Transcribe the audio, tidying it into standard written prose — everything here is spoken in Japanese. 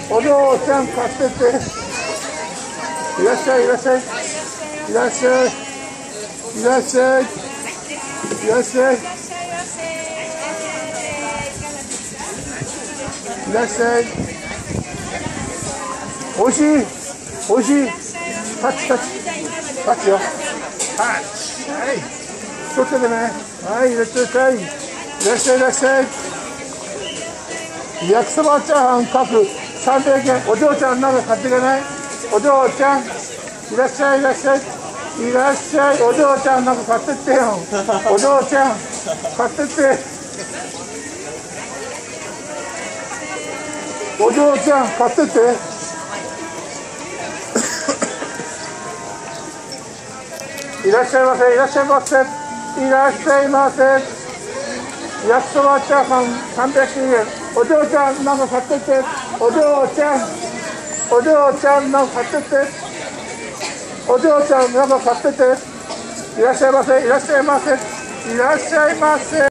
お嬢ちゃん買ってって。いらっしゃいいらっしゃい。いらっしゃい。いらっしゃい。いらっしゃい。いらっしゃい。おいしい。おいしい。タッチタッチ。タッチよ。タッチ。はい。気をつけてね。はい、いらっしゃい。いらっしゃいいらっしゃい。焼きそばチャーハン各300円。お嬢ちゃんなんか買っていかない？お嬢ちゃん。いらっしゃいいらっしゃい。いらっしゃい。お嬢ちゃんなんか買ってってよ。お嬢ちゃん。買ってって。お嬢ちゃん買ってって。いらっしゃいませ。いらっしゃいませ。いらっしゃいませ。焼きそばチャーハン300円。お嬢ちゃんなんか買ってって。お嬢ちゃん。お嬢ちゃんなんか買ってって。お嬢ちゃんなんか買ってって。いらっしゃいませ。いらっしゃいませ。いらっしゃいませ。